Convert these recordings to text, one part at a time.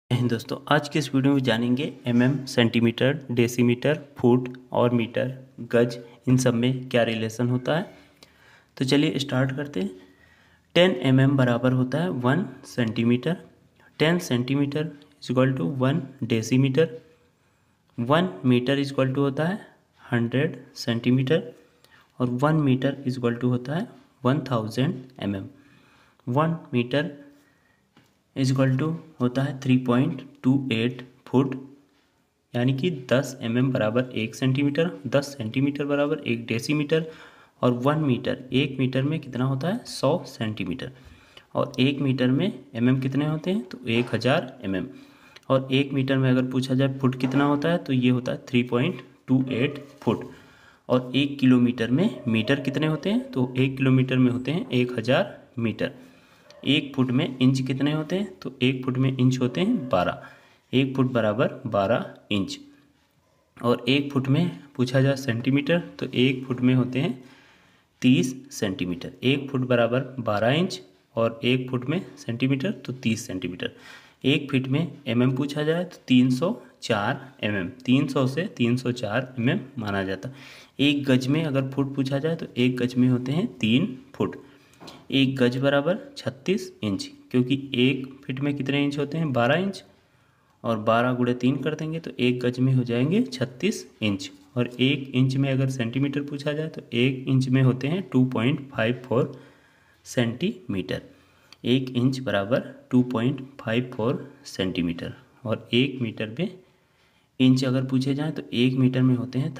जय हिंद दोस्तों, आज के इस वीडियो में जानेंगे सेंटीमीटर, डेसीमीटर, फुट और मीटर, गज, इन सब में क्या रिलेशन होता है। तो चलिए स्टार्ट करते हैं। 10 बराबर होता है 1 centimetre. 10 centimetre is equal to 1 decimetre. 1 metre is equal to होता है 100 सेंटीमीटर और 1 मीटर इज इक्वल टू होता है 1000 1 मीटर इज इक्वल टू होता है 3.28 फुट, यानी कि 10 बराबर 1 सेंटीमीटर, 10 सेंटीमीटर बराबर 1 डेसीमीटर और 1 मीटर, 1 मीटर में कितना होता है 100 सेंटीमीटर और 1 मीटर में कितने होते हैं तो 1000 और 1 मीटर में अगर पूछा जाए फुट कितना होता है तो ये होता है 3.28 फुट और 1 किलोमीटर में मीटर कितने होते हैं तो 1 किलोमीटर में होते हैं 1000 मीटर। 1 फुट में इंच कितने होते हैं तो 1 फुट में इंच होते हैं 12, 1 फुट बराबर 12 इंच। और 1 फुट में पूछा जाए सेंटीमीटर तो 1 फुट में होते हैं 30 सेंटीमीटर। 1 फुट बराबर 12 इंच और 1 फुट में सेंटीमीटर तो 30 सेंटीमीटर। 1 फीट में पूछा जाए तो 304 300 से 304 माना जाता है। 1 गज में अगर फुट पूछा जाए तो 1 गज में होते हैं 3 फुट। 1 गज बराबर 36 इंच, क्योंकि 1 फीट में कितने इंच होते हैं 12 इंच और 12 गुणे 3 कर देंगे तो 1 गज में हो जाएंगे 36 इंच। और 1 इंच में अगर सेंटीमीटर पूछा जाए तो 1 इंच में होते हैं 2.54 सेंटीमीटर। 1 इंच बराबर 2.54 सेंटीमीटर और 1 मीटर में इंच अगर पूछे जाए तो 1 मीटर में होते हैं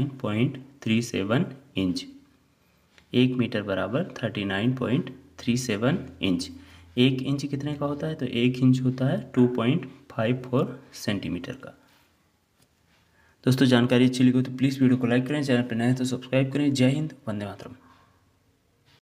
39.37 इंच। 1 मीटर बराबर 39.37 इंच। 1 इंच कितने का होता है तो 1 इंच होता है 2.54 सेंटीमीटर का। दोस्तों जानकारी अच्छी लगी हो तो प्लीज़ वीडियो को लाइक करें, चैनल पर नए हैं तो सब्सक्राइब करें। जय हिंद, वंदे मातरम।